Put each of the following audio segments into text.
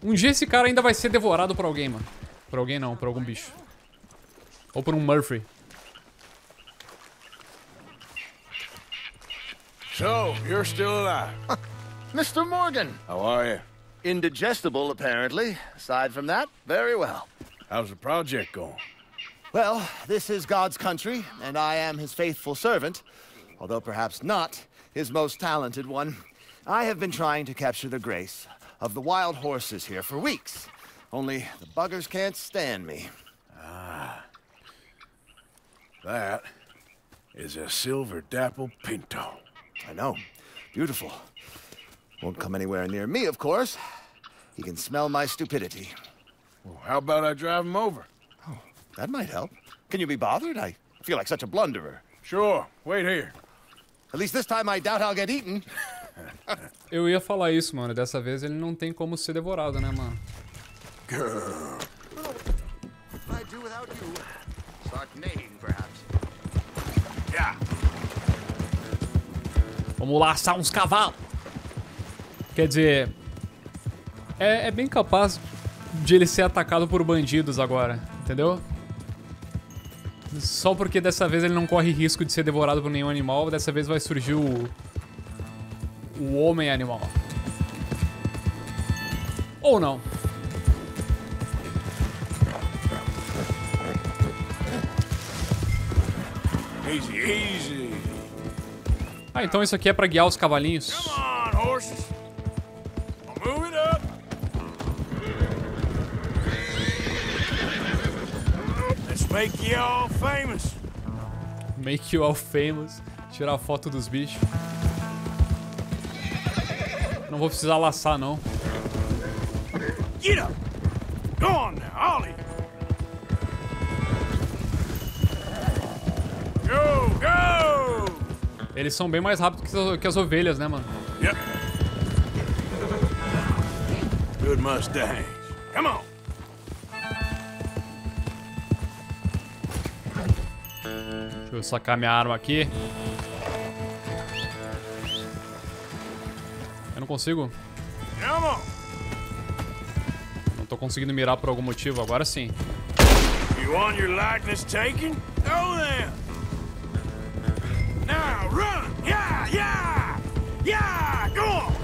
Um dia esse cara ainda vai ser devorado por alguém, mano. Por alguém não, por algum bicho. Ou por um Murphy. So, you're still alive. Mr. Morgan. How are you? Indigestible, apparently. Aside from that, very well. How's the project going? Well, this is God's country, and I am his faithful servant, although perhaps not his most talented one. I have been trying to capture the grace of the wild horses here for weeks. Only the buggers can't stand me. Ah. That is a silver dapple pinto. I know. Beautiful. Won't come anywhere near me, of course. He can smell my stupidity. Well, how about I drive him over? Oh, that might help. Can you be bothered? I feel like such a blunderer. Sure. Wait here. At least this time I doubt I'll get eaten. Eu ia falar isso, mano. Dessa vez ele não tem como ser devorado, né, mano? Girl. What I do without you? Start neighing, perhaps. Yeah. Vamos laçar uns cavalos. Quer dizer... É bem capaz de ele ser atacado por bandidos agora, entendeu? Só porque dessa vez ele não corre risco de ser devorado por nenhum animal, dessa vez vai surgir o homem animal. Ou não. Easy, easy. Ah, então isso aqui é pra guiar os cavalinhos. Come on, horses. Move it up. Let's make you all famous. Make you all famous. Tirar foto dos bichos. Não vou precisar laçar, não. Get up. Go on now, Ollie. Go, go. Eles são bem mais rápidos que as ovelhas, né, mano? Yep. Good Mustangs. Come on. Deixa eu sacar minha arma aqui. Eu não consigo. Come on. Não tô conseguindo mirar por algum motivo. Agora sim. You want your likeness taken? Go then. Now run. Yeah, yeah. Yeah, go on.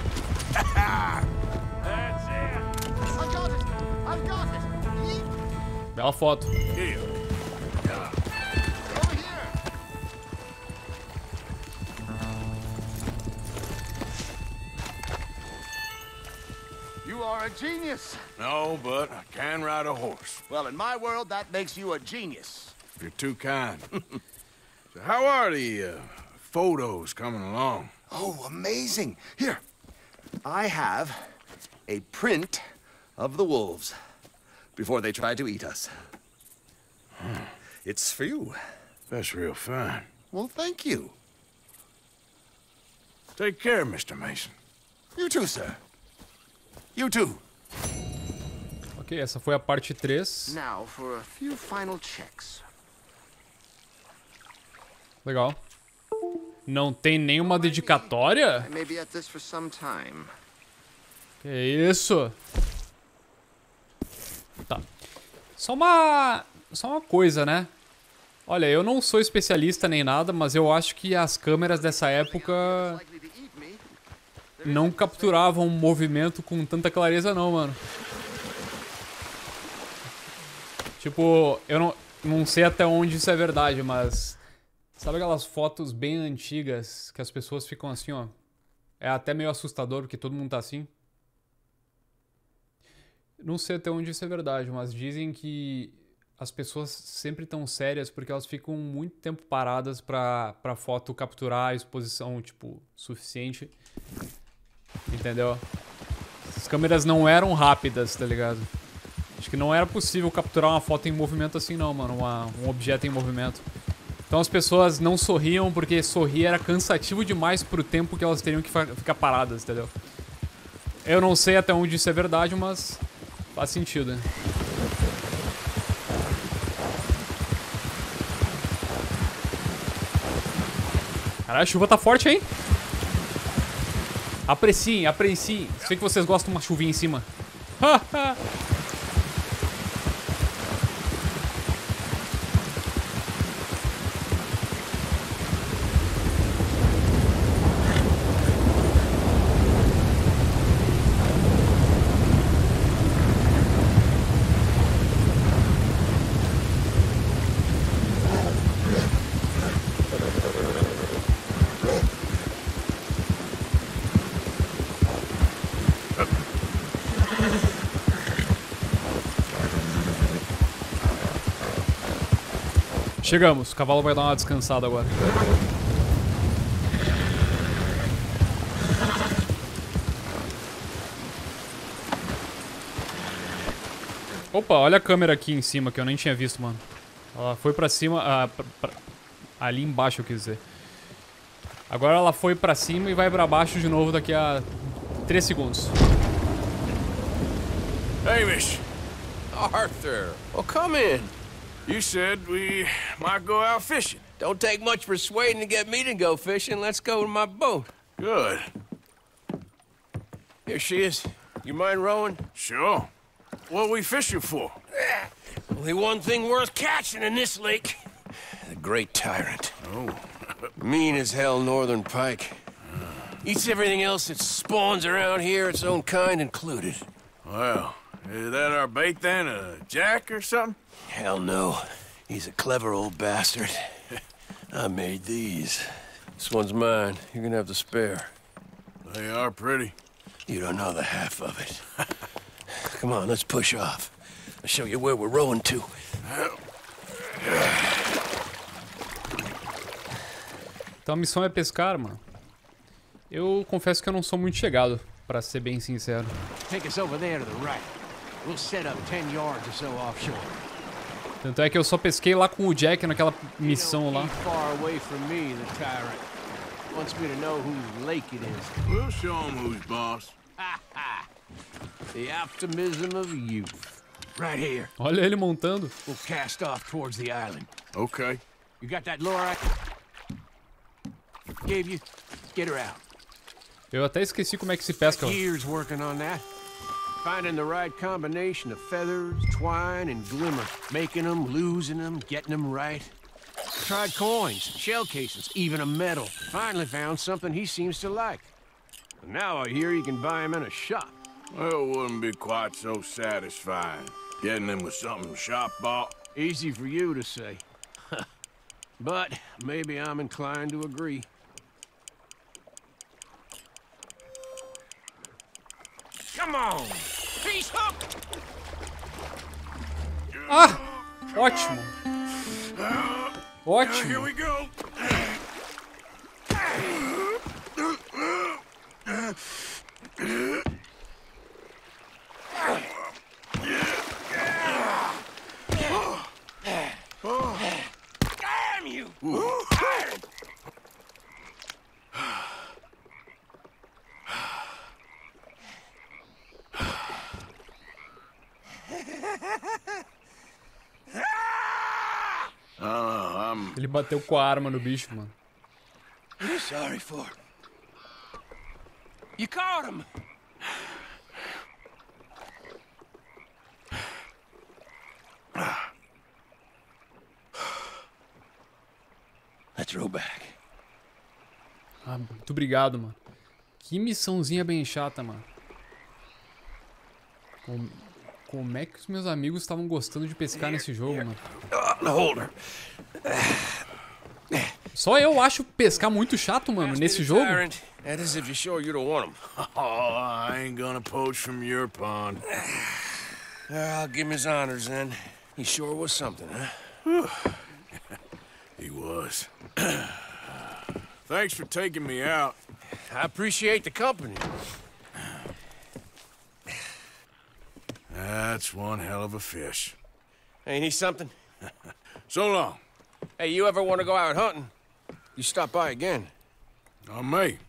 That's it. I got it! I've got it! Bela foto. Here. Over here! You are a genius! No, but I can ride a horse. Well, in my world, that makes you a genius. If you're too kind. So how are the photos coming along? Oh, amazing! Here, I have a print of the wolves before they try to eat us. It's for you. That's real fine. Well, thank you. Take care, Mr. Mason. You too, sir. You too. Ok, essa foi a parte 3. Now for a few final checks. Legal. Não tem nenhuma dedicatória? I may be at this for some time. Que isso? Tá. Só uma coisa, né? Olha, eu não sou especialista nem nada, mas eu acho que as câmeras dessa época não capturavam o movimento com tanta clareza não, mano. Tipo, eu não sei até onde isso é verdade, mas... Sabe aquelas fotos bem antigas que as pessoas ficam assim, ó? É até meio assustador porque todo mundo tá assim. Não sei até onde isso é verdade, mas dizem que as pessoas sempre estão sérias porque elas ficam muito tempo paradas pra foto capturar a exposição, tipo, suficiente. Entendeu? As câmeras não eram rápidas, tá ligado? Acho que não era possível capturar uma foto em movimento assim não, mano. Um objeto em movimento. Então as pessoas não sorriam porque sorrir era cansativo demais pro tempo que elas teriam que ficar paradas, entendeu? Eu não sei até onde isso é verdade, mas faz sentido, né? Caralho, a chuva tá forte, hein? Apreciem, apreciem. Sei que vocês gostam de uma chuvinha em cima. Chegamos, o cavalo vai dar uma descansada agora. Opa, olha a câmera aqui em cima que eu nem tinha visto, mano. Ela foi pra cima, ali embaixo eu quis dizer. Agora ela foi pra cima e vai pra baixo de novo daqui a 3 segundos. Hamish, Arthur, well, come in. you said we might go out fishing. Don't take much persuading to get me to go fishing. Let's go to my boat. Good. Here she is. You mind rowing? Sure. What we fishing for? Only one thing worth catching in this lake. The Great Tyrant. Oh. Mean as hell northern pike. Eats everything else that spawns around here, its own kind included. Well, is that our bait then? A jack or something? Hell no. He's a clever old bastard. I made these. This one's mine. You're gonna have to spare. They are pretty. You don't know the half of it. Come on, let's push off. I'll show you where we're rowing to. Então a missão é pescar, mano. Eu confesso que eu não sou muito chegado, pra ser bem sincero. Take us over there to the right. We'll set up 10 yards or so offshore. Tanto é que eu só pesquei lá com o Jack naquela missão lá. Far away from me, the tyrant. Wants me to know whose lake it is. We'll show him who's boss. The optimism of youth. Right here. Olha ele montando. We'll cast off towards the island. Okay. You got that lure I gave you? Get her out. Eu até esqueci como é que se pesca. Years working on that. Finding the right combination of feathers, twine, and glimmer. Making them, losing them, getting them right. Tried coins, shell cases, even a medal. Finally found something he seems to like. And now I hear you can buy him in a shop. Well, it wouldn't be quite so satisfying. Getting him with something shop bought. Easy for you to say. But maybe I'm inclined to agree. Come on! He's hooked! Ah! Ótimo! Ótimo! Here we go. Damn you! Ele bateu com a arma no bicho, mano. What are you sorry for? You caught him! Let's row back. Ah, muito obrigado, mano. Que missãozinha bem chata, mano. Como é que os meus amigos estavam gostando de pescar nesse jogo, mano? Hold her. Só eu acho pescar muito chato, mano, nesse jogo. That is if you're sure you don't want him. Oh, I ain't gonna poach from your pond. I'll give him his honors then. He sure was something, huh? He was. Thanks for taking me out. I appreciate the company. That's one hell of a fish. Ain't he something? So long. Hey, you ever want to go out hunting? You stop by again. On me.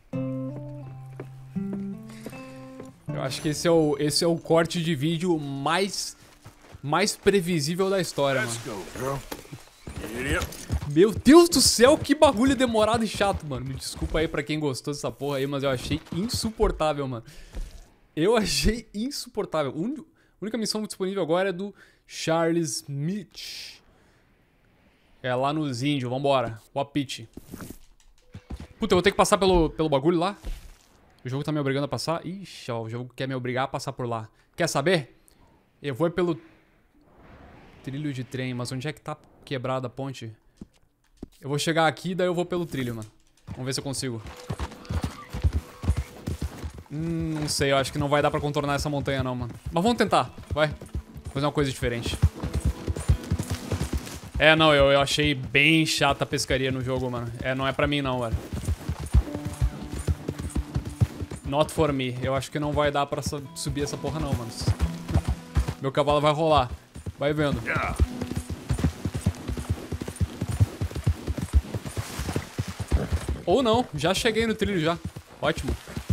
Eu acho que esse é o corte de vídeo mais previsível da história, Let's mano. go, girl. Idiot. Meu Deus do céu, que bagulho demorado e chato, mano. Me desculpa aí pra quem gostou dessa porra aí, mas eu achei insuportável, mano. Eu achei insuportável. A única missão disponível agora é do Charles Smith. É lá nos índios, vambora. Wapiti. Puta, eu vou ter que passar pelo bagulho lá. O jogo tá me obrigando a passar. Ixi, ó, o jogo quer me obrigar a passar por lá. Quer saber? Eu vou pelo trilho de trem, mas onde é que tá quebrada a ponte? Eu vou chegar aqui, daí eu vou pelo trilho, mano. Vamos ver se eu consigo. Não sei, eu acho que não vai dar pra contornar essa montanha não, mano. Mas vamos tentar, vai. Fazer uma coisa diferente. É, não, eu achei bem chata a pescaria no jogo, mano. É, não é pra mim não, velho. Not for me. Eu acho que não vai dar pra subir essa porra não, mano. Meu cavalo vai rolar. Vai vendo. Ou não, já cheguei no trilho já. Ótimo.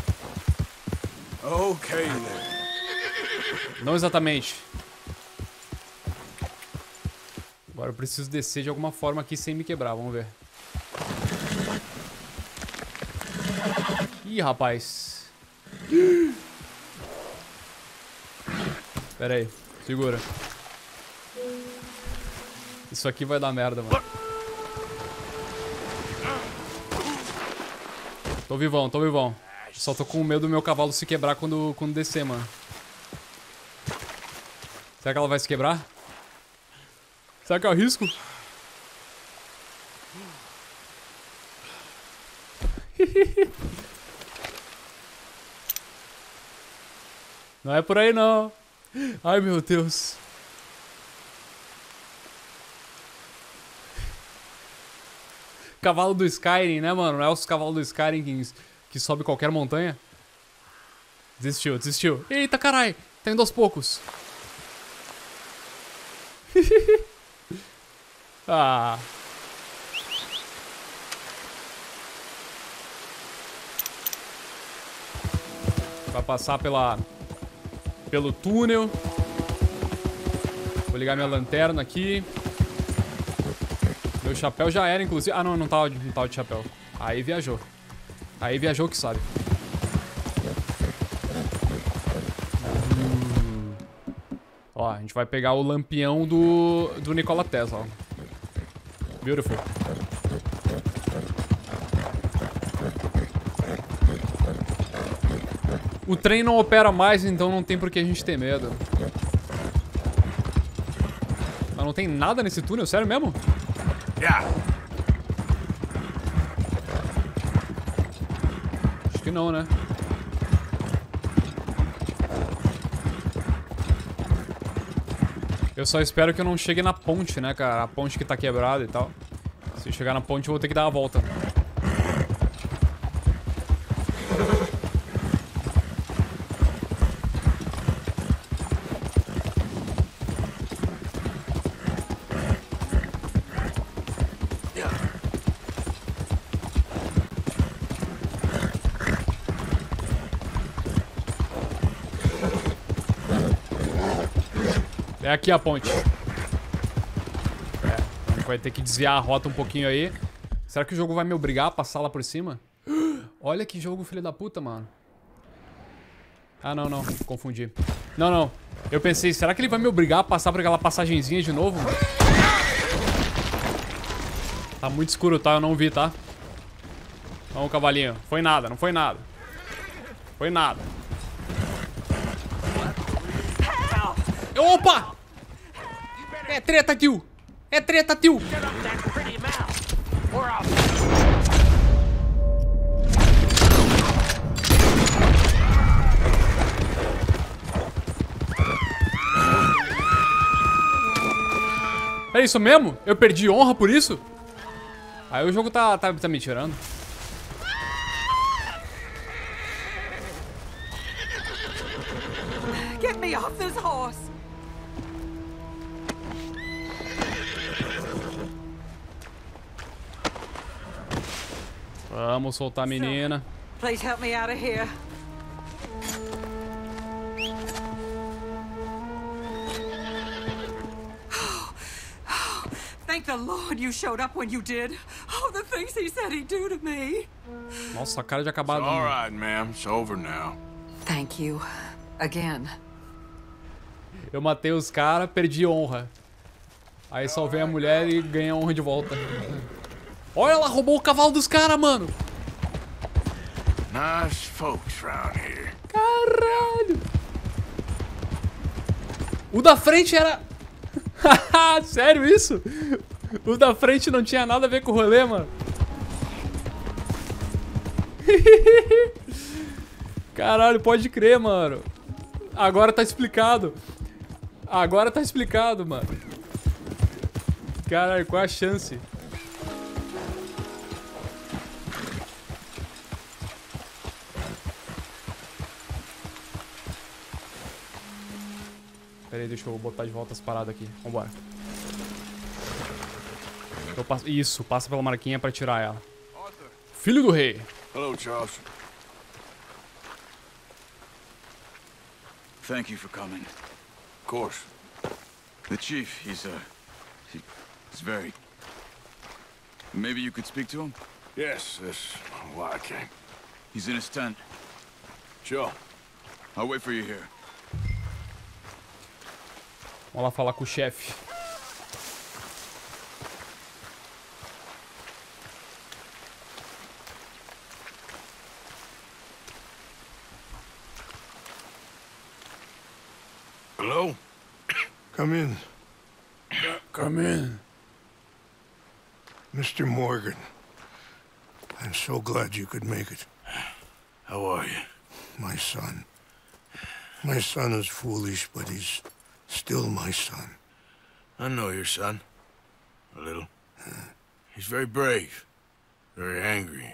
Okay, then. Não exatamente. Agora eu preciso descer de alguma forma aqui sem me quebrar, vamos ver. Ih, rapaz. Pera aí, segura. Isso aqui vai dar merda, mano. Tô vivão, tô vivão. Só tô com medo do meu cavalo se quebrar quando descer, mano. Será que ela vai se quebrar? Será que eu arrisco? Não é por aí, não. Ai, meu Deus. Cavalo do Skyrim, né, mano? Não é os cavalos do Skyrim que sobe qualquer montanha? Desistiu, desistiu. Eita, carai. Tá indo aos poucos. Ah. Vai passar pelo túnel. Vou ligar minha lanterna aqui. Meu chapéu já era, inclusive. Ah, não tava de chapéu. Aí viajou. Aí viajou que sabe. Ó, a gente vai pegar o lampião do Nikola Tesla, ó. Beautiful. O trem não opera mais, então não tem por que a gente ter medo. Mas não tem nada nesse túnel, sério mesmo? Yeah. Acho que não, né? Eu só espero que eu não chegue na ponte, né, cara? A ponte que tá quebrada e tal. Se eu chegar na ponte, eu vou ter que dar a volta. É aqui a ponte. A gente vai ter que desviar a rota um pouquinho aí. Será que o jogo vai me obrigar a passar lá por cima? Olha que jogo, filho da puta, mano. Ah, não. Confundi. Não. Eu pensei, será que ele vai me obrigar a passar por aquela passagenzinha de novo? Tá muito escuro, tá? Eu não vi, tá? Vamos, cavalinho. Foi nada, não foi nada. Foi nada. Opa! É treta, tio! É treta, tio! É isso mesmo? Eu perdi honra por isso? Aí o jogo tá me tirando. Get me off this horse! Vamos soltar a menina. Please help me out of here. Thank the Lord you showed up when you did. Oh, the things he said he'd do to me. Nossa, a cara de acabado. All right, ma'am. It's over now. Thank you. Again. Eu matei os caras, perdi honra. Aí salvei a mulher e ganhei a honra de volta. Olha, ela roubou o cavalo dos caras, mano. Nice folks round here. Caralho. O da frente era... Sério isso? O da frente não tinha nada a ver com o rolê, mano. Caralho, pode crer, mano. Agora tá explicado. Agora tá explicado, mano. Caralho, qual a chance? Pera aí, deixa eu botar de volta as paradas aqui. Vambora. Isso, passa pela marquinha pra tirar ela. Filho do rei. Hello, Charles. Thank you for coming. Of course. The chief, he's very... Maybe you could speak to him? Yes, that's why I came. He's in his tent. Sure. I'll wait for you here. Vamos lá falar com o chefe. Hello? Come in. Come in. Mr. Morgan. I'm so glad you could make it. How are you? My son. My son is foolish, but he's still my son. I know your son. A little. He's very brave. Very angry.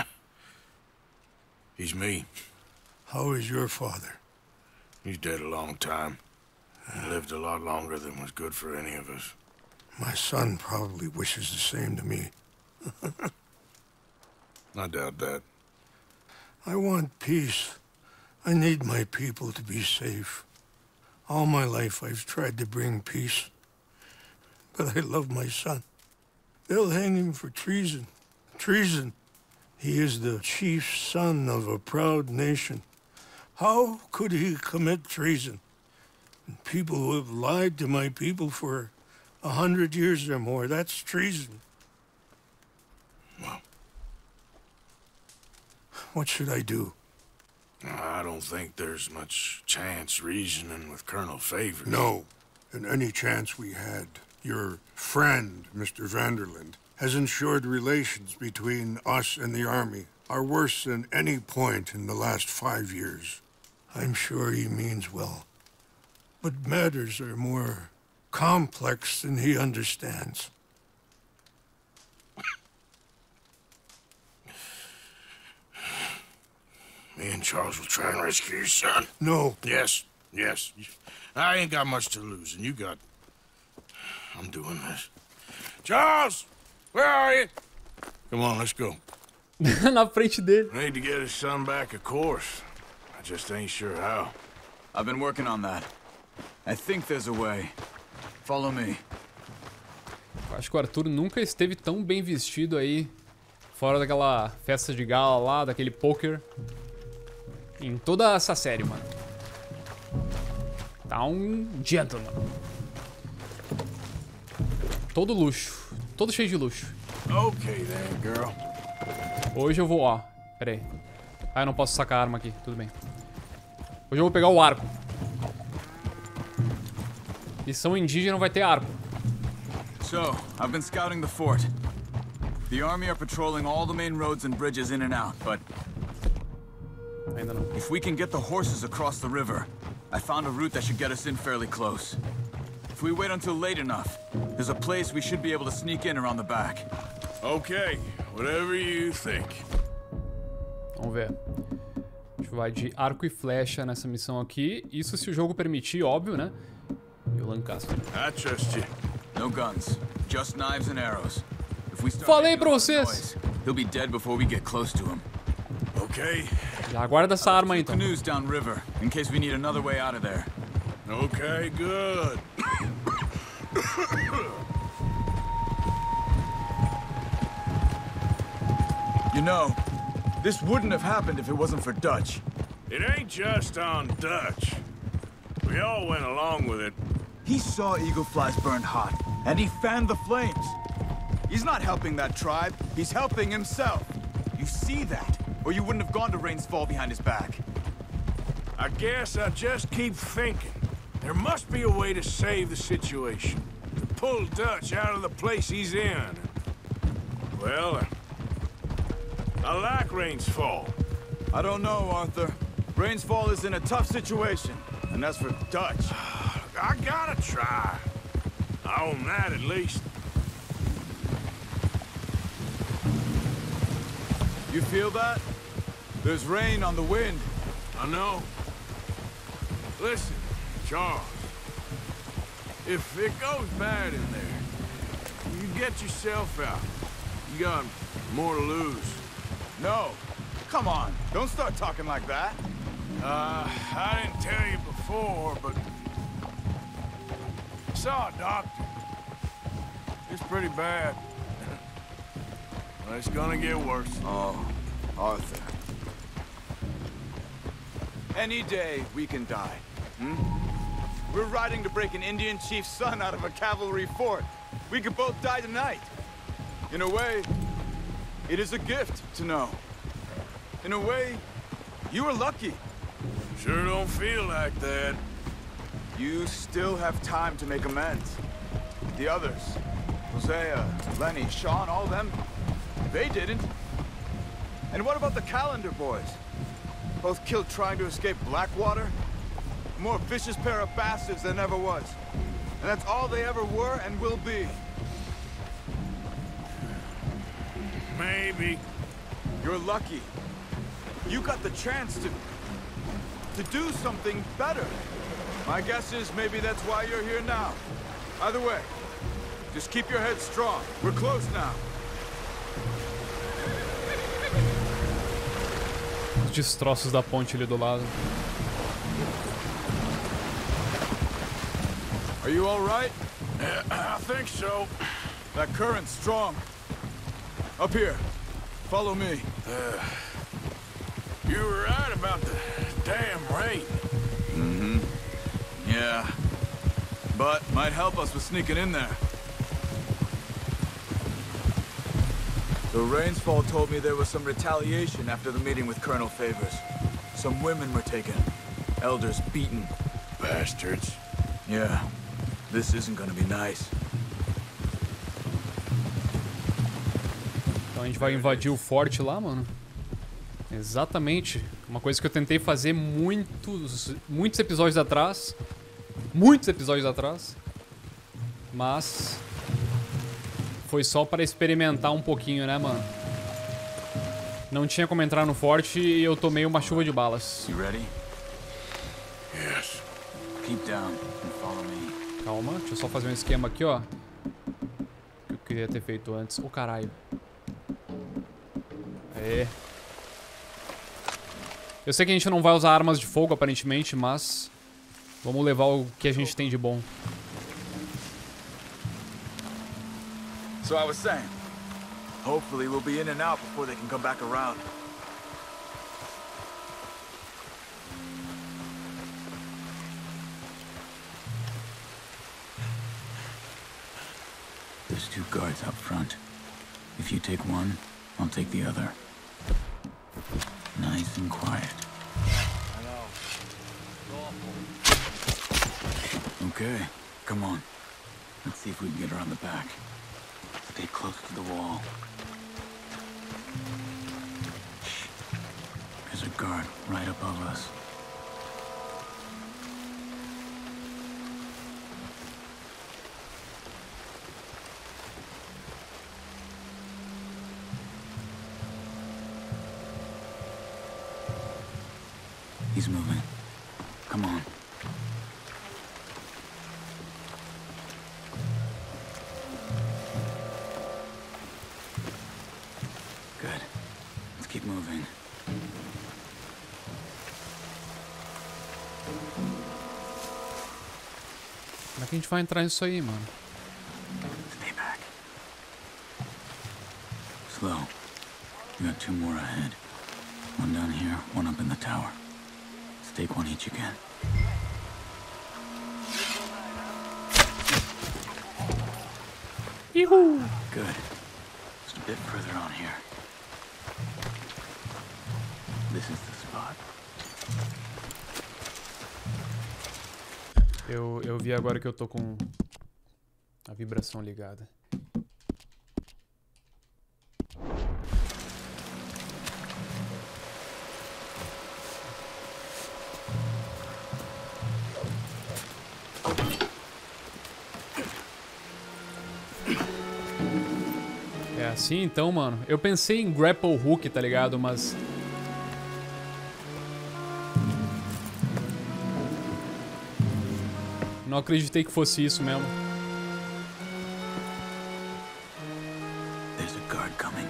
He's me. How is your father? He's dead a long time. He lived a lot longer than was good for any of us. My son probably wishes the same to me. I doubt that. I want peace. I need my people to be safe. All my life I've tried to bring peace. But I love my son. They'll hang him for treason. Treason. He is the chief son of a proud nation. How could he commit treason? People who have lied to my people for 100 years or more, that's treason. Well, what should I do? I don't think there's much chance reasoning with Colonel Favors. No. And any chance we had, your friend, Mr. Vanderland, has ensured relations between us and the army are worse than any point in the last 5 years. I'm sure he means well. But matters are more complex than he understands. Me and Charles will try and rescue your son. No. Yes, yes. I ain't got much to lose, and you got... I'm doing this. Charles! Where are you? Come on, let's go. Na frente dele. I need to get his son back, of course. I just ain't sure how. I've been working on that. I think there's a way. Follow me. Acho que o Arthur nunca esteve tão bem vestido aí, fora daquela festa de gala lá, daquele poker, em toda essa série, mano. Tá um gentleman. Todo luxo. Todo cheio de luxo. Okay then, girl. Hoje eu vou, ó. Pera aí. Ah, eu não posso sacar a arma aqui. Tudo bem. Hoje eu vou pegar o arco. Missão indígena vai ter arco. So, I've been scouting the fort. The army are patrolling all the main roads and bridges in and out, but... Ainda não. if we can get the horses across the river, I found a route that should get us in fairly close. If we wait until late enough, there's a place we should be able to sneak in around the back. Okay, whatever you think. Vamos ver. A gente vai de arco e flecha nessa missão aqui. Isso se o jogo permitir, óbvio, né? E o Lancaster. I trust you. No guns, just knives and arrows. If we start Falei making pra a lot of vocês. noise, he'll be dead before we get close to him. Okay, Já guarda essa arma aí, então. Canoes downriver, in case we need another way out of there. okay, good. You know, this wouldn't have happened if it wasn't for Dutch. It ain't just on Dutch. We all went along with it. He saw Eagle Flies burn hot, and he fanned the flames. He's not helping that tribe, he's helping himself. You see that, or you wouldn't have gone to Rains Fall behind his back. I guess I just keep thinking. There must be a way to save the situation. To pull Dutch out of the place he's in. Well, I like Rains Fall. I don't know, Arthur. Rains Fall is in a tough situation, and as for Dutch... I gotta try. I own that at least. You feel that? There's rain on the wind. I know. Listen, Charles. If it goes bad in there, you get yourself out. You got more to lose. No. Come on. Don't start talking like that. I didn't tell you before, but... I saw a doctor. It's pretty bad. Well, it's gonna get worse. Oh, Arthur. Any day, we can die. We're riding to break an Indian chief's son out of a cavalry fort. We could both die tonight. In a way, it is a gift to know. In a way, you were lucky. Sure don't feel like that. You still have time to make amends. The others, Hosea, Lenny, Sean, all them, they didn't. And what about the Calendar boys? Both killed trying to escape Blackwater? A more vicious pair of bastards than ever was. And that's all they ever were and will be. Maybe. You're lucky. You got the chance to do something better. My guess is maybe that's why you're here now. Either way, just keep your head strong. We're close now. Os destroços da ponte ali do lado. Are you all right? Yeah, I think so. That current's strong. Up here. Follow me. You were right about the damn rain. Yeah. But might help us with sneaking in there. The Rains Fall told me there was some retaliation after the meeting with Colonel Favors. Some women were taken. Elders beaten. Bastards. Yeah. This isn't gonna be nice. Então a gente vai invadir o forte lá, mano. Exatamente. Uma coisa que eu tentei fazer muitos episódios atrás. Mas foi só para experimentar um pouquinho, né, mano? Não tinha como entrar no forte e eu tomei uma chuva de balas. You ready? Yes. Keep down and follow me. Calma, deixa eu só fazer um esquema aqui, ó. Que eu queria ter feito antes. Ô, caralho. É. Eu sei que a gente não vai usar armas de fogo, aparentemente, mas... vamos levar o que a gente tem de bom. So I was saying, hopefully we'll be in and out before they can come back around. There's 2 guards up front. If you take one, I'll take the other. Nice and quiet. I know. Awful. Okay, come on. Let's see if we can get around the back. Stay close to the wall. Shh. There's a guard right above us. He's moving. Come on. Good. Let's keep moving. Como é que a gente vai entrar nisso aí, mano? Stay back. Slow. We got 2 more ahead. One down here, one up in the tower. Let's take one each again. Yuhu! Good. Just a bit further on here. This is the spot. Eu vi agora que eu tô com a vibração ligada. É assim então, mano. Eu pensei em grapple hook, tá ligado? Mas não acreditei que fosse isso mesmo. There's a guard coming.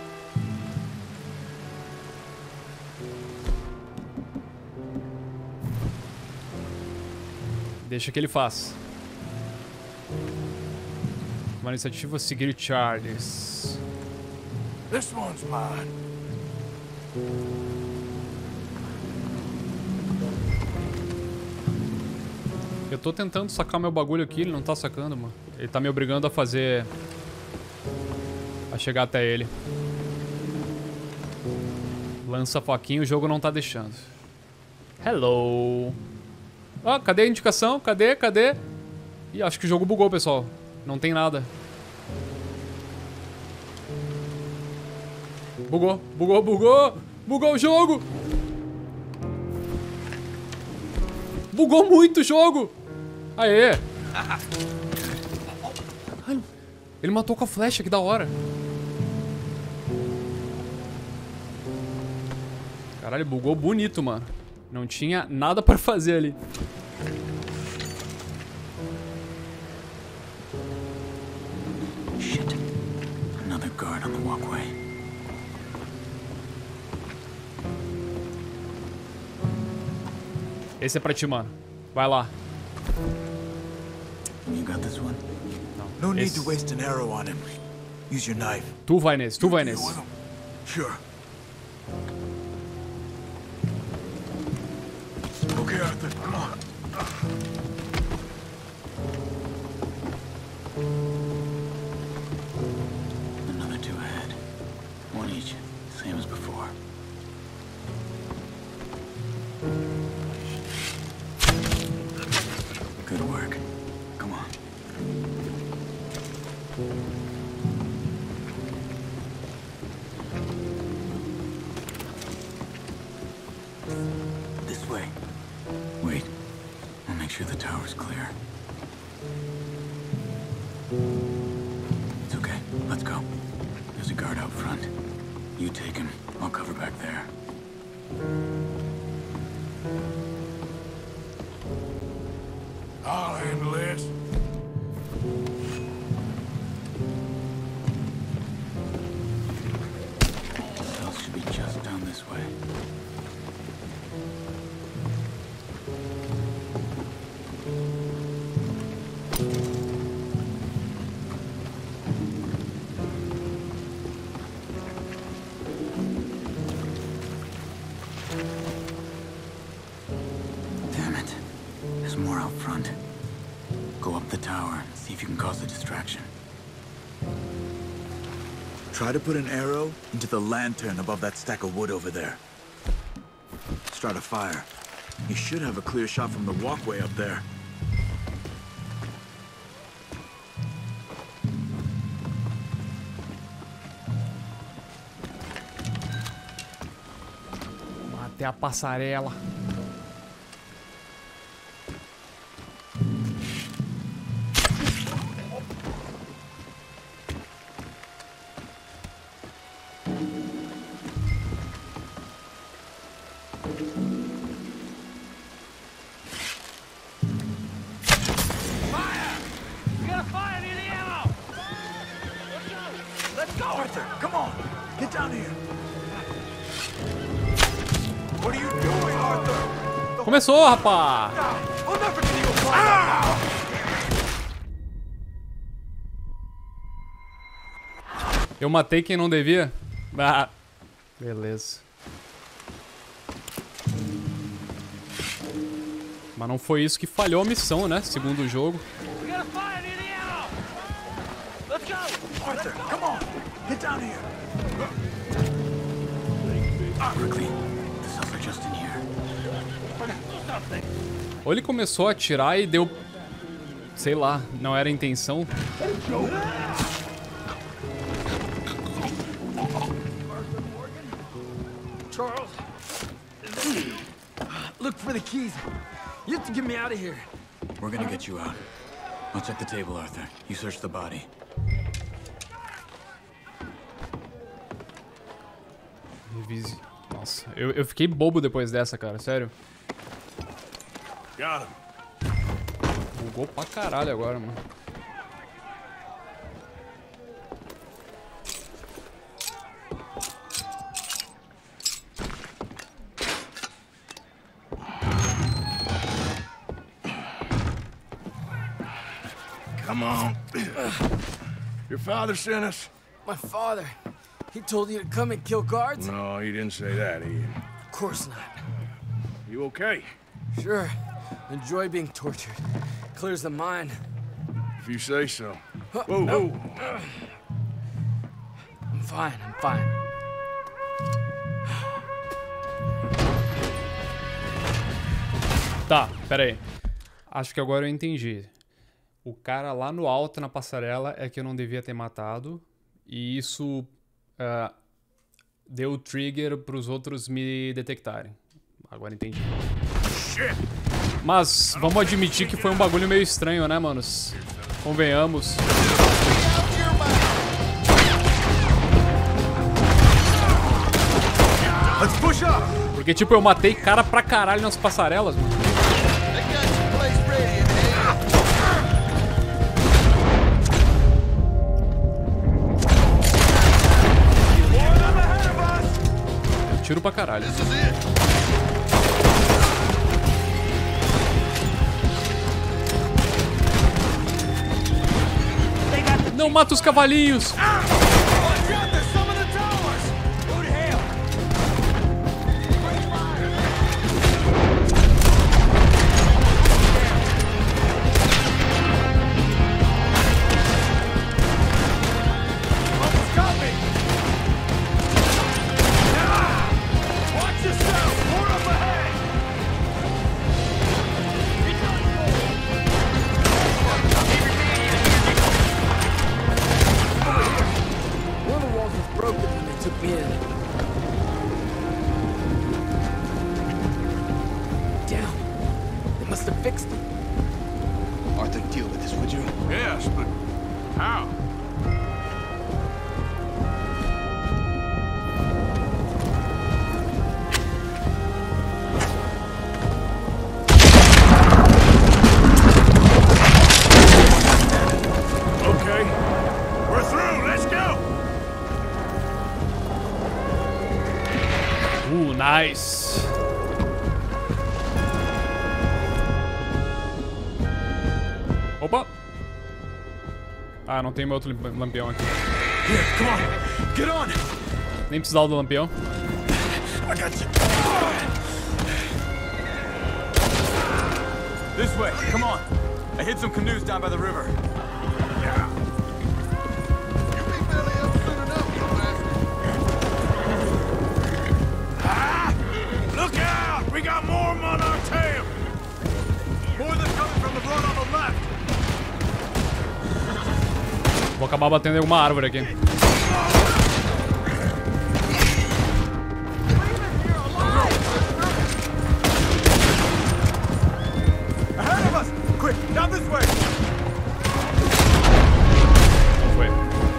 Deixa que ele faça. Uma iniciativa seguir Charles. This one's mine. Eu tô tentando sacar meu bagulho aqui, ele não tá sacando, mano. Ele tá me obrigando a fazer... a chegar até ele. Lança a faquinha, o jogo não tá deixando. Hello. Ó, cadê a indicação? Cadê? Ih, acho que o jogo bugou, pessoal. Não tem nada. Bugou. Bugou o jogo. Bugou muito o jogo. Aê. Ele matou com a flecha, que da hora. Caralho, bugou bonito, mano. Não tinha nada pra fazer ali. Shit. Another guard on the walkway. Esse é pra ti, mano. Vai lá. You got this one? No need to waste an arrow on him. Use your knife. Tu vai nesse. Sure. Okay, Arthur, come on. Another two ahead. One each, same as before. Good work. Come on. This way. Wait. I'll make sure the tower's clear. It's okay. Let's go. There's a guard out front. You take him. I'll cover back there. I'll handle this. The cells should be just down this way. Damn it. There's more out front. Go up the tower and see if you can cause a distraction. Try to put an arrow into the lantern above that stack of wood over there. Start a fire. You should have a clear shot from the walkway up there. Até a passarela. Let's go, Arthur! Come on! Get down here! What are you doing, Arthur? Começou, rapá! I'll never get you fire! Eu matei quem não devia? Ah, beleza. Mas não foi isso que falhou a missão, né? Segundo o jogo. Arthur, come on! Get down here! Quickly. The cells are just in here. Ou ele começou a atirar e deu... Sei lá, não era a intenção. Charles, look for the keys. You have to get me out of here. We're gonna get you out. I'll check the table, Arthur. You search the body. Revise. Nossa, eu fiquei bobo depois dessa, cara, sério. Got him. Bugou pra caralho agora, mano. Come on. Your father sent us? My father. He told you to come and kill guards? No, he didn't say that, Ian. Of course not. You okay? Sure. Enjoy being tortured. Clears the mind. If you say so. Whoa, whoa. I'm fine, I'm fine. Tá, pera aí. Acho que agora eu entendi. O cara lá no alto, na passarela, é que eu não devia ter matado. E isso deu o trigger pros outros me detectarem. Agora entendi. Mas vamos admitir que foi um bagulho meio estranho, né, manos? Convenhamos. Porque, tipo, eu matei cara pra caralho nas passarelas, mano. Tiro pra caralho. Não mata os cavalinhos! Nice. Opa! Ah, não tem meu outro lampião aqui. Here, come on. Get on. Nem precisava do lampião. I got you. This way, come on. I hid some canoes down by the river. Yeah. Look out! We got more on our tail! More than coming from the road on the left! Vou acabar batendo em alguma árvore aqui. Ahead of us! Quick, down this way! Não foi.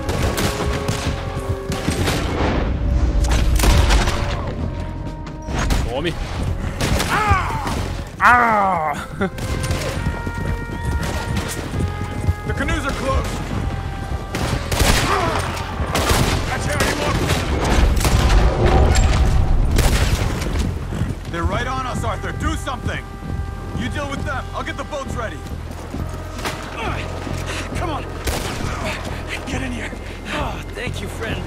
Tome. Ah! The canoes are close. That's how you want. They're right on us, Arthur. Do something. You deal with them. I'll get the boats ready. Come on. Get in here. Oh, thank you, friend.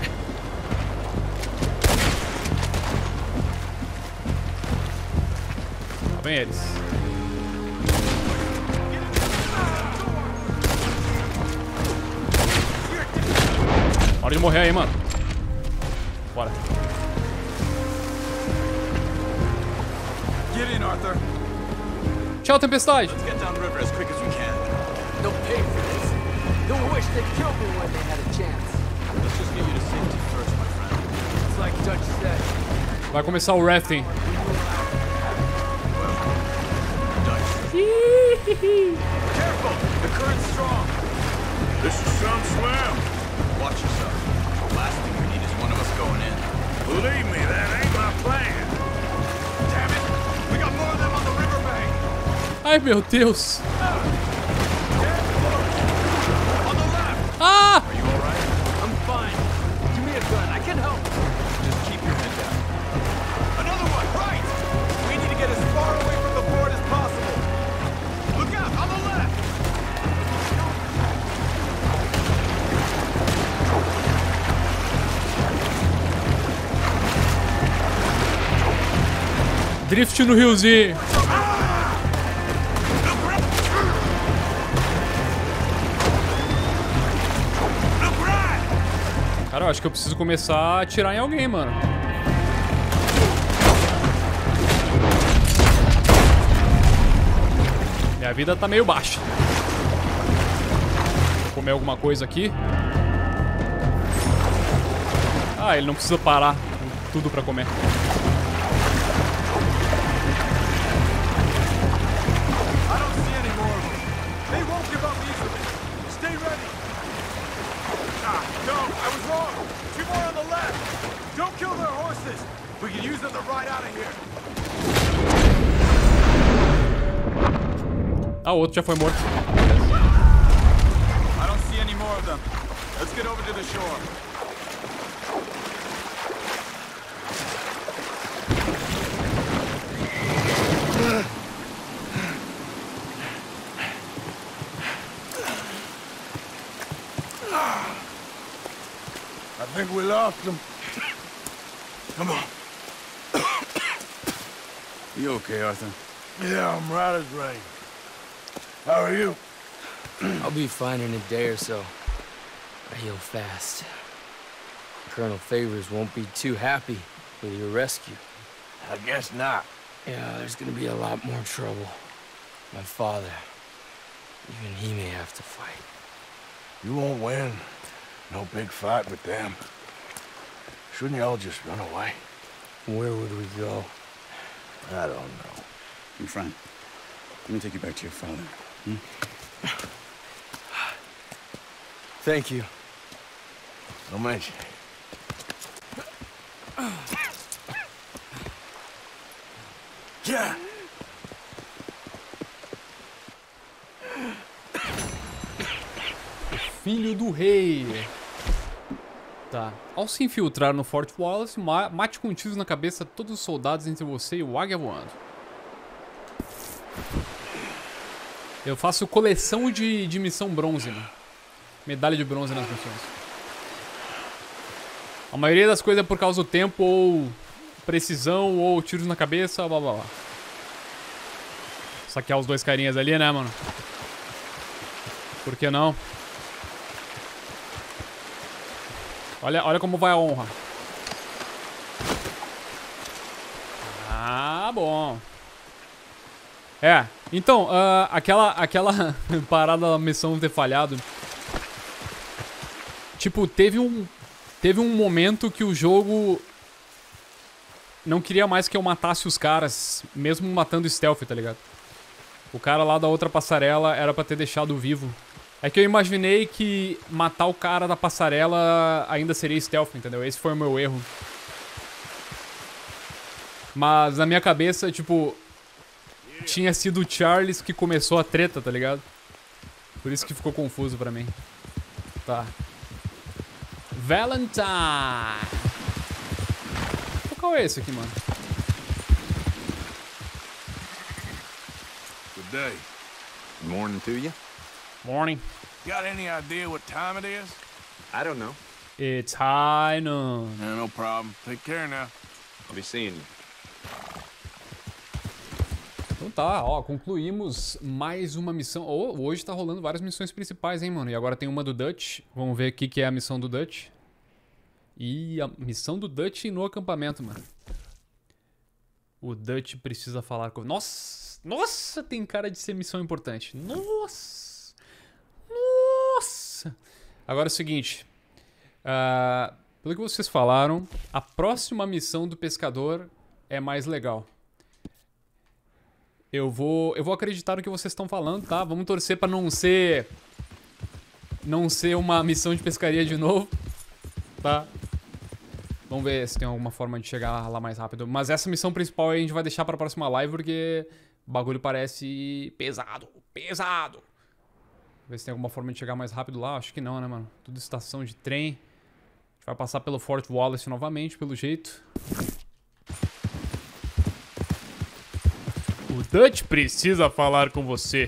Lá vem eles. Hora de morrer aí, mano. Bora. Get in, Arthur. Tchau, Tempestade. Let's get downriver as quick as we can. They'll pay for this. They'll wish they killed me when they had a chance. Let's just get you to safety first, my friend. It's like Dutch said. Vai começar o rafting. Careful! The current's strong. This is some swell. Watch yourself. The last thing we need is one of us going in. Believe me, that ain't my plan. Damn it! We got more of them on the riverbank. Ai, meu Deus. On the left. Ah! Are you all right? I'm fine. Give me a gun. I can help. Just keep your head down. Another one, right! We need to get as far away from the board as possible. Look out, on the left! Drift no riozinho. Cara, eu acho que eu preciso começar a atirar em alguém, mano. Minha vida tá meio baixa. Vou comer alguma coisa aqui. Ah, ele não precisa parar tudo pra comer. I don't see any more of them. They won't give up easily. Stay ready. No, I was wrong. Two more on the left. Don't kill their horses. We can use them to ride out of here. Ah, o outro já foi morto. I don't see any more of them. Let's get over to the shore. I think we lost them. Come on. You okay, Arthur? Yeah, I'm right as rain. How are you? I'll be fine in a day or so. I heal fast. Colonel Favors won't be too happy with your rescue. I guess not. Yeah, there's gonna be a lot more trouble. My father, even he may have to fight. You won't win. No big fight with them. Shouldn't you all just run away? Where would we go? I don't know. My friend, let me take you back to your father. Hmm? Thank you. No mention. Yeah. Filho do rei. Tá. Ao se infiltrar no Fort Wallace, mate com tiros na cabeça todos os soldados entre você e o Águia Voando. Eu faço coleção de missão bronze, né? Medalha de bronze nas missões. A maioria das coisas é por causa do tempo, ou precisão, ou tiros na cabeça, blá blá blá. Saquear os dois carinhas ali, né, mano? Por que não? Olha como vai a honra. Ah, bom. É, então, aquela parada da missão ter falhado. Tipo, teve um momento que o jogo não queria mais que eu matasse os caras, mesmo matando stealth, tá ligado? O cara lá da outra passarela era pra ter deixado vivo. É que eu imaginei que matar o cara da passarela ainda seria stealth, entendeu? Esse foi o meu erro. Mas na minha cabeça, tipo, tinha sido o Charles que começou a treta, tá ligado? Por isso que ficou confuso pra mim. Tá. Valentine! Qual é esse aqui, mano? Good day. Good morning to you. Morning. Got any idea what time it is? I don't know. It's high noon. Yeah, no problem. Take care now. I'll be seeing you. Então tá, ó, concluímos mais uma missão. Hoje tá rolando várias missões principais, hein, mano. E agora tem uma do Dutch. Vamos ver o que é a missão do Dutch. E a missão do Dutch no acampamento, mano. O Dutch precisa falar com... Nossa! Nossa, tem cara de ser missão importante. Nossa! Nossa! Agora é o seguinte. Pelo que vocês falaram, a próxima missão do pescador é mais legal. Eu vou acreditar no que vocês estão falando, tá? Vamos torcer pra não ser uma missão de pescaria de novo, tá? Vamos ver se tem alguma forma de chegar lá mais rápido. Mas essa missão principal a gente vai deixar pra próxima live, porque o bagulho parece pesado, pesado. Ver se tem alguma forma de chegar mais rápido lá. Acho que não, né, mano? Tudo estação de trem. A gente vai passar pelo Fort Wallace novamente, pelo jeito. O Dutch precisa falar com você.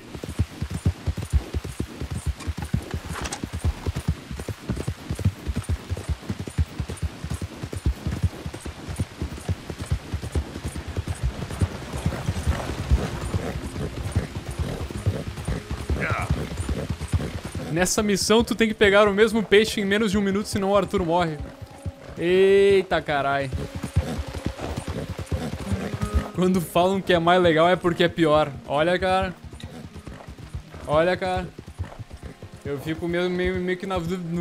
Nessa missão tu tem que pegar o mesmo peixe em menos de 1 minuto, senão o Arthur morre. Eita carai. Quando falam que é mais legal é porque é pior. Olha, cara. Olha, cara. Eu fico meio que na...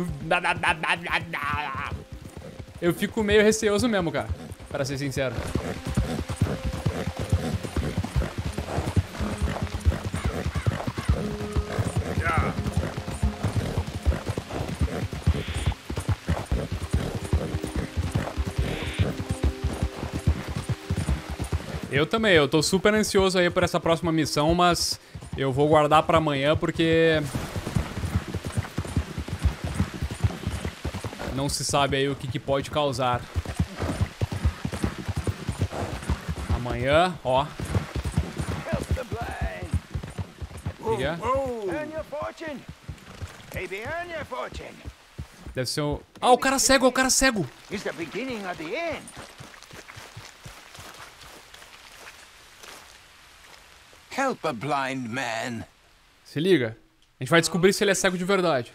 Eu fico meio receoso mesmo, cara. Pra ser sincero. Eu também, eu tô super ansioso aí por essa próxima missão, mas eu vou guardar pra amanhã porque... não se sabe aí o que pode causar. Amanhã, ó. O que é? Deve ser o... Ah, o cara cego, é o cara cego! Help a blind man. Se liga. A gente vai descobrir se ele é cego de verdade.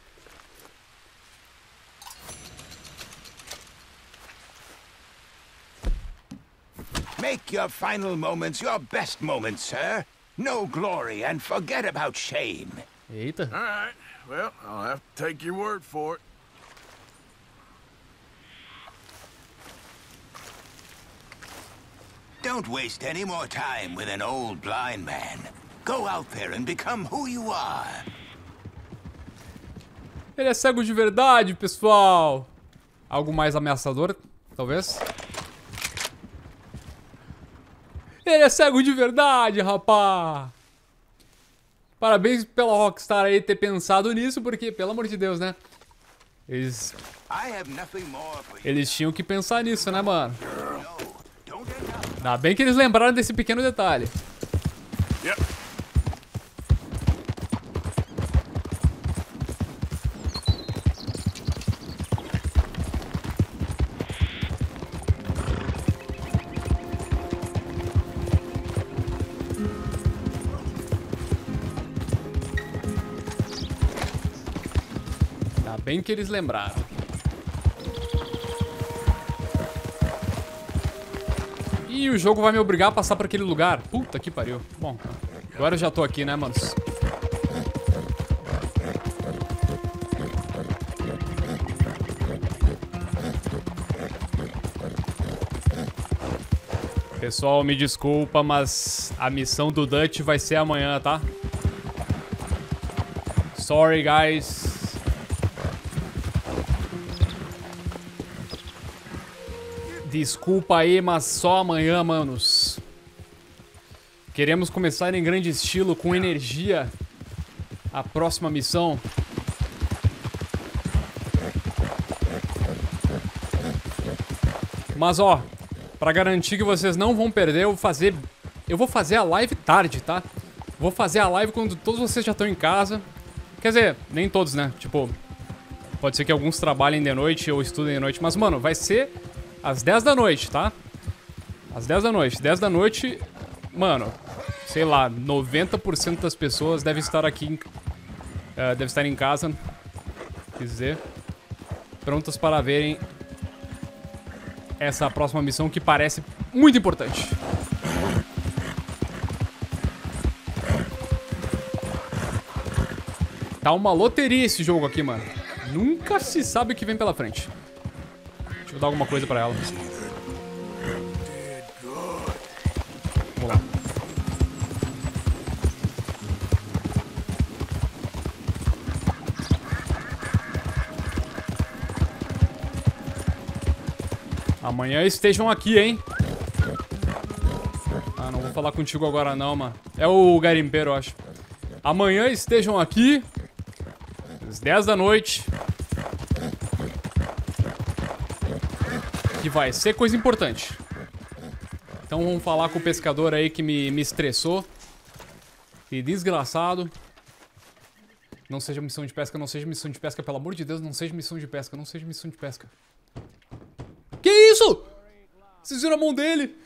Make your final moments your best moments, sir. No glory and forget about shame. Eita. All right. Well, I'll have to take your word for it. Don't waste any more time with an old blind man. Go out there and become who you are. Ele é cego de verdade, pessoal. Algo mais ameaçador, talvez? Ele é cego de verdade, rapá. Parabéns pela Rockstar aí ter pensado nisso, porque, pelo amor de Deus, né? Eles tinham que pensar nisso, né, mano? Ainda bem que eles lembraram desse pequeno detalhe. Ainda bem que eles lembraram. E o jogo vai me obrigar a passar por aquele lugar. Puta que pariu. Bom, agora eu já tô aqui, né, manos? Pessoal, me desculpa, mas a missão do Dutch vai ser amanhã, tá? Sorry, guys. Desculpa aí, mas só amanhã, manos. Queremos começar em grande estilo, com energia, a próxima missão. Mas, ó, pra garantir que vocês não vão perder, eu vou fazer a live tarde, tá? Vou fazer a live quando todos vocês já estão em casa. Quer dizer, nem todos, né? Tipo, pode ser que alguns trabalhem de noite ou estudem de noite. Mas, mano, vai ser... às 10 da noite, tá? Às 10 da noite. 10 da noite, mano, sei lá, 90% das pessoas devem estar aqui, deve estar em casa, quer dizer, prontas para verem essa próxima missão que parece muito importante. Tá uma loteria esse jogo aqui, mano. Nunca se sabe o que vem pela frente. Deixa eu dar alguma coisa pra ela. Vamos lá. Amanhã estejam aqui, hein? Ah, não vou falar contigo agora não, mano. É o garimpeiro, eu acho. Amanhã estejam aqui às 10 da noite. Que vai ser coisa importante. Então vamos falar com o pescador aí que me estressou. Que desgraçado. Não seja missão de pesca, não seja missão de pesca, pelo amor de Deus, não seja missão de pesca, não seja missão de pesca. Que isso? Vocês viram a mão dele?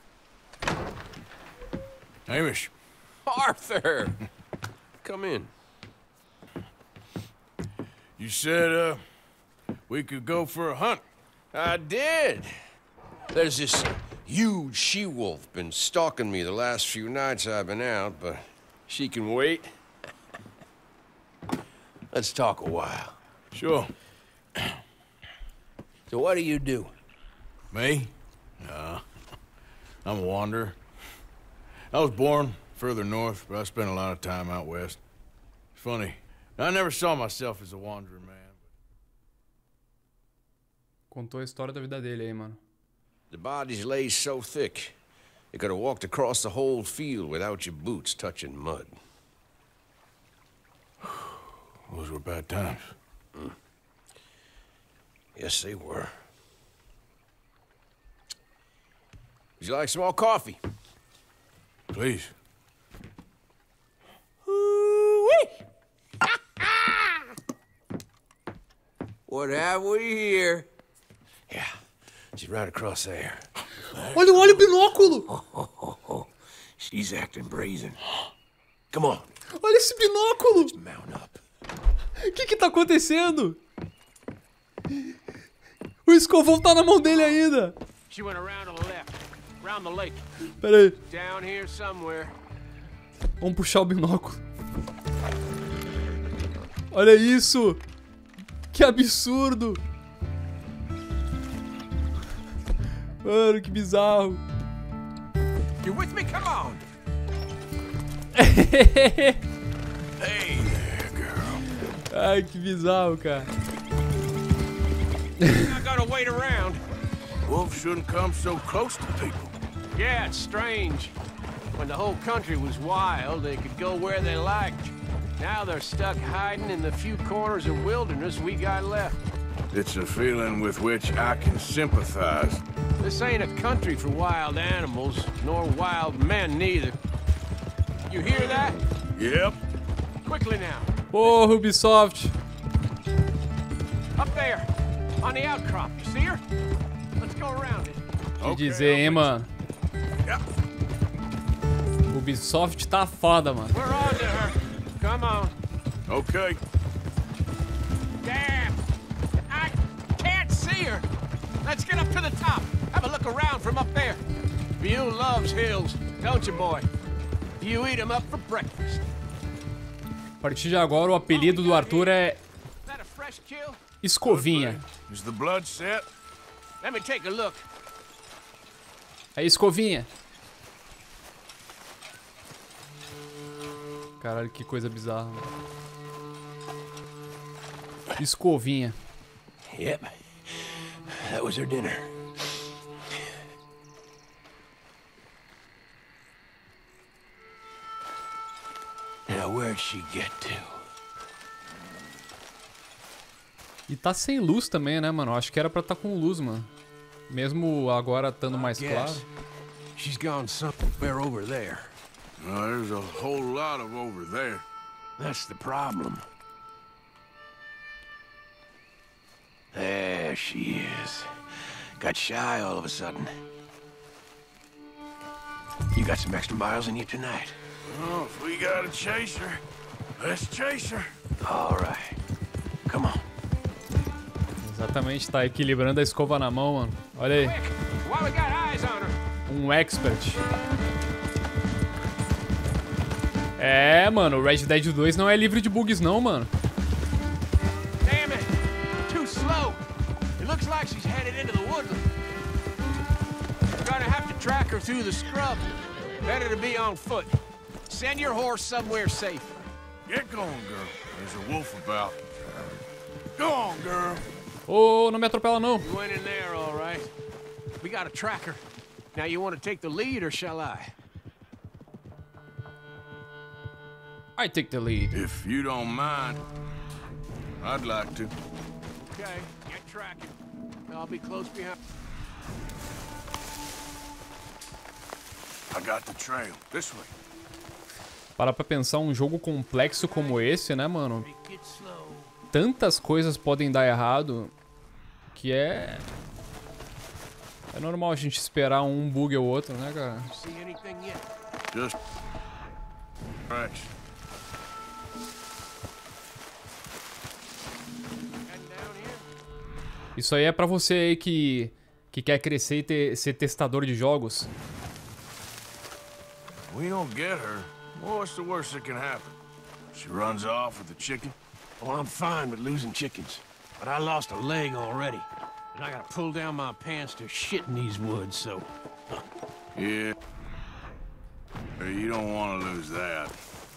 Hamish. Arthur! Come in. You said, we could go for a hunt. I did. There's this huge she-wolf been stalking me the last few nights I've been out, but she can wait. Let's talk a while. Sure. So what do? Me? I'm a wanderer. I was born further north, but I spent a lot of time out west. It's funny. I never saw myself as a wanderer, man. Contou a história da vida dele aí, mano. The bodies lay so thick, you could have walked across the whole field without your boots touching mud. Those were bad times. Yes, they were. Would you like some more coffee? Please. What have we here? Yeah, she's right across there. Olha o binóculo! She's acting brazen. Come on. Olha esse binóculo! Let's mount up. O que tá acontecendo? O escovão tá na mão dele ainda. She went around to the left, around the lake. Pera aí. Down here somewhere. Vamos puxar o binóculo. Olha isso! Que absurdo! Mano, que bizarro. You with me? Come on. Hey there, girl. Ai, que bizarro, cara. I gotta wait around. Wolves shouldn't come so close to people. Yeah, it's strange. When the whole country was wild, they could go where they liked. Now they're stuck hiding in the few corners of wilderness we got left. It's a feeling with which I can sympathize. This ain't a country for wild animals, nor wild men neither. You hear that? Yep. Quickly now. Porra, Ubisoft. Up there, on the outcrop. You see her? Let's go around it. Que dizer, hein, mano? Ubisoft tá foda, mano. We're on to her. Come on. Okay. Damn! I can't see her. Let's get up to the top. Have a look around from up there. You loves hills, don't you, boy? You eat them up for breakfast. A partir de agora, o apelido do Arthur é Escovinha. Is the blood set? Let me take a look. É Escovinha. Caralho, que coisa bizarra. Escovinha. Yep. That was her dinner. Now where'd she get to? E tá sem luz também, né, mano? Acho que era pra tá com luz, mano. Mesmo agora estando mais claro. She's gone somewhere over there. There's a whole lot of over there. That's the problem. There she is. Got shy all of a sudden. You got some extra miles in you tonight. Oh, if we gotta chase her, let's chase her. All right. Come on. Exatamente, tá equilibrando a escova na mão, mano. Olha aí. Um expert. É, mano, o Red Dead 2 não é livre de bugs não, mano. Damn it! Too slow. It looks like she's headed into the woodland. We're gonna have to track her through the scrub. Better to be on foot. Send your horse somewhere safe. Get going, girl. There's a wolf about. Go on, girl. Oh, não me atropela não. You went in there, all right. We got a tracker. Now you want to take the lead, or shall I? I take the lead. If you don't mind, I'd like to. Okay, get tracking. I'll be close behind. I got the trail. This way. Para pra pensar, um jogo complexo como esse, né, mano? Tantas coisas podem dar errado que é normal a gente esperar um bug ou outro, né, cara? Just right. Isso aí é pra você aí que quer crescer e ser testador de jogos. We don't get her. What's the worst that can happen? She runs off with the chicken? Oh, I'm fine with losing chickens, but I lost a leg already, and I gotta pull down my pants to shit in these woods, so... Yeah. You don't want to lose that.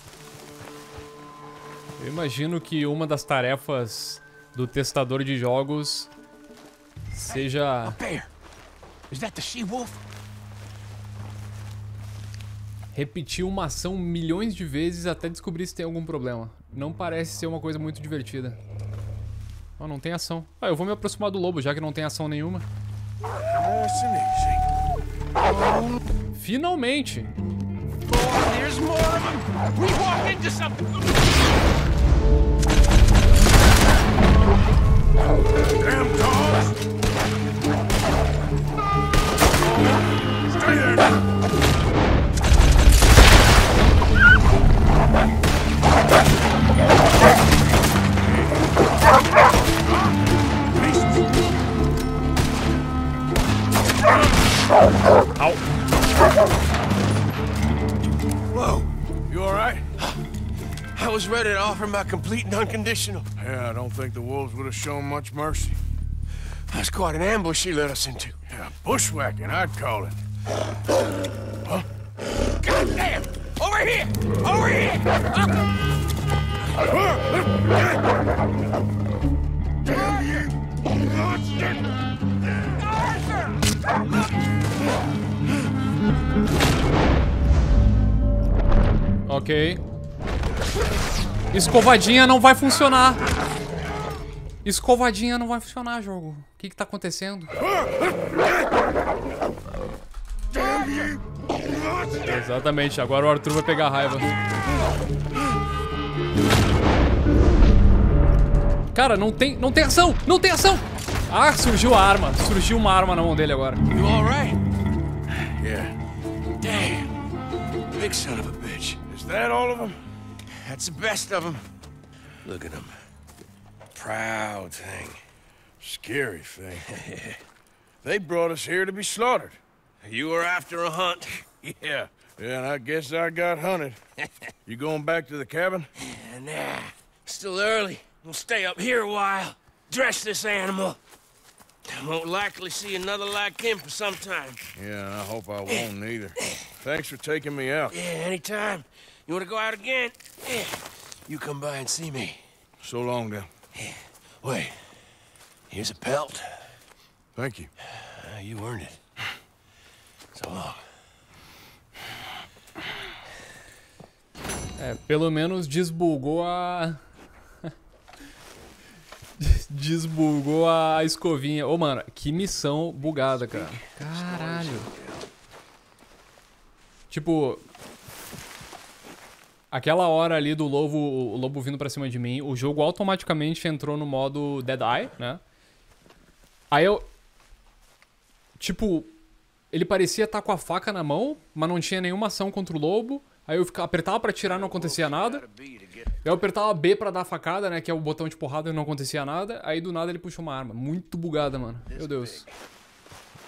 Eu imagino que uma das tarefas do testador de jogos seja... Up there. Is that the she-wolf? Repetir uma ação milhões de vezes até descobrir se tem algum problema. Não parece ser uma coisa muito divertida. Oh, não tem ação. Ah, eu vou me aproximar do lobo, já que não tem ação nenhuma. Finalmente! There's more of them. We walked into something. Damn dogs! Stay there! Ow. Whoa, you all right? I was ready to offer my complete and unconditional. Yeah, I don't think the wolves would have shown much mercy. That's quite an ambush she led us into. Yeah, bushwhacking, I'd call it. Huh? God damn! Over here! Over here! Damn you! Monster! Ok. Escovadinha não vai funcionar. Escovadinha não vai funcionar, jogo. O que tá acontecendo? Exatamente, agora o Arthur vai pegar raiva. Cara, não tem ação! Não tem ação! Ah, surgiu a arma. Surgiu uma arma na mão dele agora. You all right? Yeah. Damn. Big son of a bitch. Is that all of them? That's the best of them. Look at him. Proud thing. Scary thing. They brought us here to be slaughtered. You were after a hunt. Yeah. Yeah, and I guess I got hunted. You going back to the cabin? Nah. Still early. We'll stay up here a while. Dress this animal. Won't likely see another like him for some time. Yeah, and I hope I won't neither. Thanks for taking me out. Yeah, anytime. You want to go out again? Yeah. You come by and see me. So long, then. Yeah. Wait. Here's a pelt. Thank you. You earned it. So long. É, pelo menos desbugou a... Desbugou a escovinha. Ô, mano, que missão bugada, cara. Caralho. Tipo... Aquela hora ali do lobo, o lobo vindo pra cima de mim, o jogo automaticamente entrou no modo Dead Eye, né? Aí eu... Tipo... Ele parecia estar com a faca na mão, mas não tinha nenhuma ação contra o lobo. Aí eu apertava pra atirar e não acontecia nada. Eu apertava B pra dar a facada, né? Que é o botão de porrada e não acontecia nada. Aí do nada ele puxou uma arma. Muito bugada, mano. Meu Deus.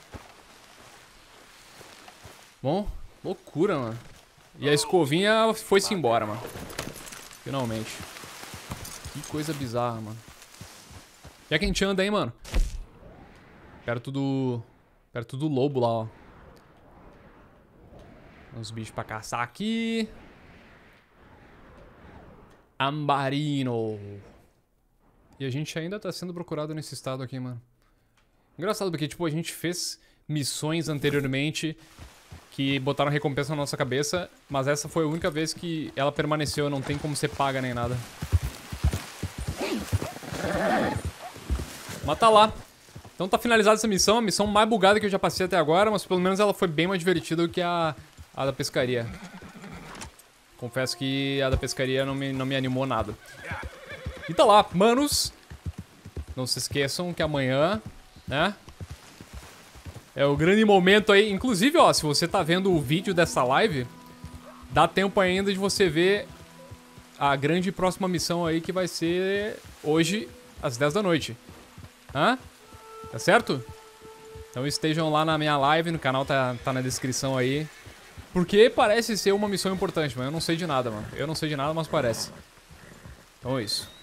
Bom, loucura, mano. E a escovinha foi-se embora, mano. Finalmente. Que coisa bizarra, mano. Já que a gente anda aí, mano. Perto do lobo lá, ó. Uns bichos pra caçar aqui. Ambarino. E a gente ainda tá sendo procurado nesse estado aqui, mano. Engraçado, porque, tipo, a gente fez missões anteriormente que botaram recompensa na nossa cabeça, mas essa foi a única vez que ela permaneceu, não tem como ser paga nem nada. Mas tá lá. Então tá finalizada essa missão, a missão mais bugada que eu já passei até agora, mas pelo menos ela foi bem mais divertida do que a da pescaria. Confesso que a da pescaria não me animou nada. E tá lá, manos. Não se esqueçam que amanhã, né? É o grande momento aí. Inclusive, ó, se você tá vendo o vídeo dessa live, dá tempo ainda de você ver a grande próxima missão aí que vai ser hoje às 10 da noite. Hã? Tá certo? Então estejam lá na minha live, no canal tá na descrição aí. Porque parece ser uma missão importante, mas eu não sei de nada, mano. Eu não sei de nada, mas parece. Então é isso.